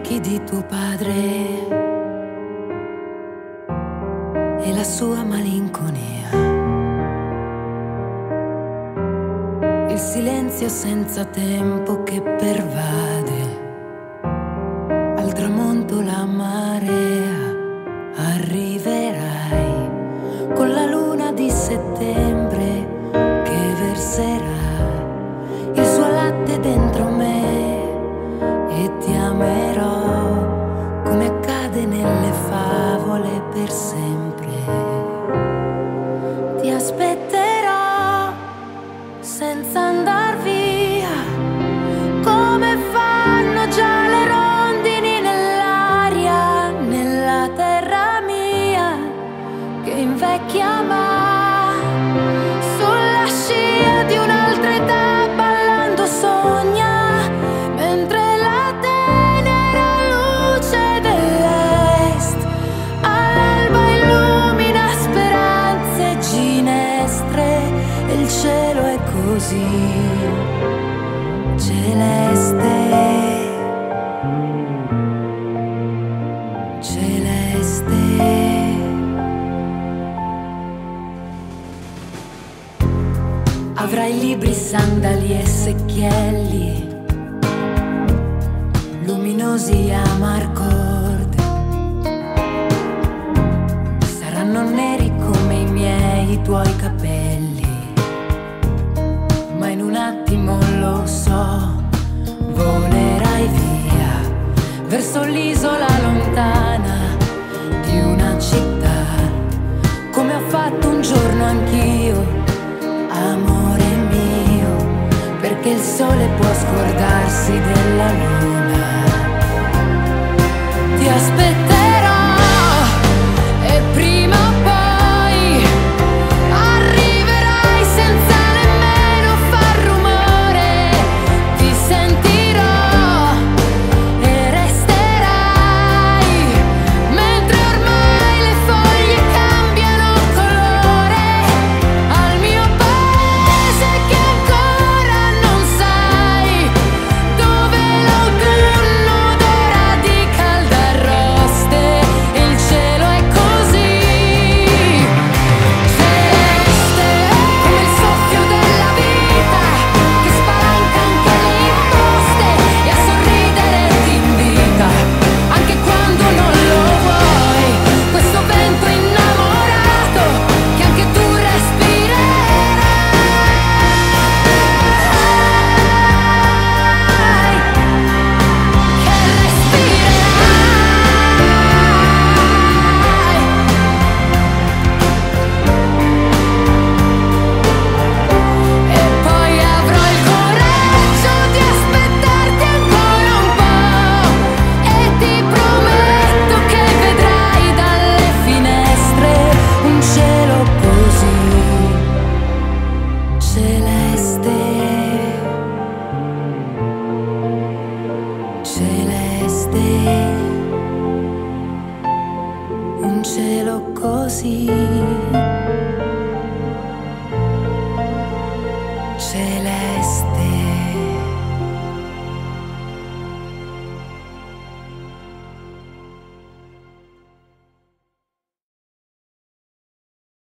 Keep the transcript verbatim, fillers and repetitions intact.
occhi di tuo padre e la sua malinconia, il silenzio senza tempo che pervade, al tramonto la marea. Arriverai con la luna di settembre che verserà il suo latte dentro me e ti amerò come accade nelle favole per sempre. Ti aspetterò senza andar via, come fanno già le rondini nell'aria, nella terra mia che invecchia ma sulla scia di un'altra età ballando sogna, mentre la tenera luce dell'est all'alba illumina speranze e ginestre e il cielo è così celeste, celeste. Avrai libri, sandali e secchielli luminosi a marcord, saranno neri come i miei, i tuoi capelli, ma in un attimo lo so, volerai via verso l'isola lontana di una città, come ho fatto un giorno anch'io, amore mio, perché il sole può scordarsi della luna. Ti aspetterò e prima o poi arriverai senza nemmeno far rumore, ti sentirò e resterai, mentre ormai le foglie cambiano colore, al mio paese che ancora non sai, dove l'autunno odora di caldarroste e il cielo è così celeste, come il soffio della vita che spalanca anche le imposte e a sorridere ti invita anche quando non lo vuoi, questo vento innamorato che anche tu respirerai, che respirerai. E poi avrò il coraggio di aspettarti ancora un po' e ti prometto che vedrai dalle finestre un cielo così celeste, celeste, un cielo così